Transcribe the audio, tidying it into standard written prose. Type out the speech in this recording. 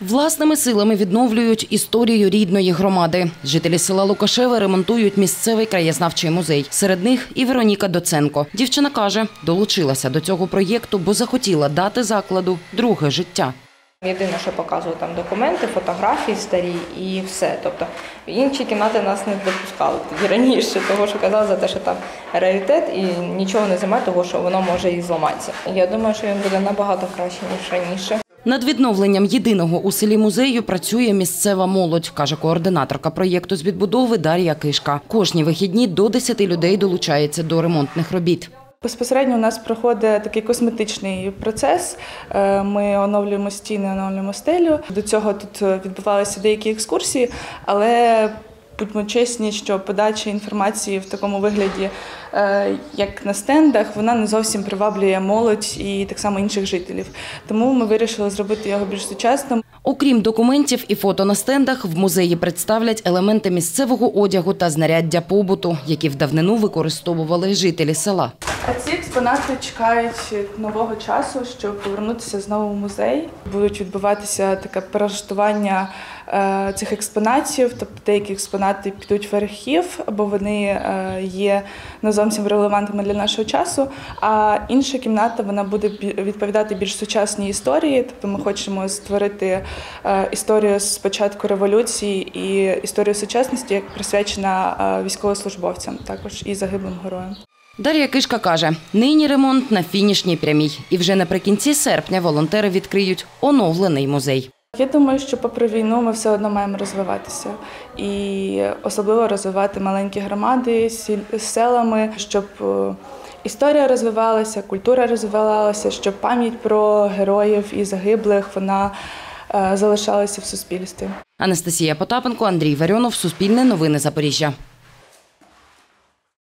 Власними силами відновлюють історію рідної громади. Жителі села Лукашеве ремонтують місцевий краєзнавчий музей. Серед них і Вероніка Доценко. Дівчина каже, долучилася до цього проєкту, бо захотіла дати закладу друге життя. Єдине, що показую там документи, фотографії старі і все. Тобто в інші кімнати нас не допускали тоді раніше, того що казали за те, що там раритет і нічого не займає, того що воно може і зламатися. Я думаю, що він буде набагато краще, ніж раніше. Над відновленням єдиного у селі музею працює місцева молодь, каже координаторка проєкту з відбудови Дар'я Кишка. Кожні вихідні до 10 людей долучається до ремонтних робіт. Безпосередньо у нас проходить такий косметичний процес. Ми оновлюємо стіни, оновлюємо стелю. До цього тут відбувалися деякі екскурсії, але будьмо чесні, що подача інформації в такому вигляді, як на стендах, вона не зовсім приваблює молодь і так само інших жителів. Тому ми вирішили зробити його більш сучасним. Окрім документів і фото на стендах, в музеї представлять елементи місцевого одягу та знаряддя побуту, які в давнину використовували жителі села. Ці експонати чекають нового часу, щоб повернутися знову в музей. Будуть відбуватися таке перелаштування цих експонатів, тобто деякі експонати підуть в архів, бо вони є не зовсім релевантними для нашого часу, а інша кімната вона буде відповідати більш сучасній історії, тобто ми хочемо створити історію з початку революції і історію сучасності, як присвячена військовослужбовцям, також і загиблим героям. Дар'я Кишка каже, нині ремонт на фінішній прямій. І вже наприкінці серпня волонтери відкриють оновлений музей. Я думаю, що попри війну ми все одно маємо розвиватися. І особливо розвивати маленькі громади з селами, щоб історія розвивалася, культура розвивалася, щоб пам'ять про героїв і загиблих, вона залишалася в суспільстві. Анастасія Потапенко, Андрій Варіонов, Суспільне новини Запоріжжя.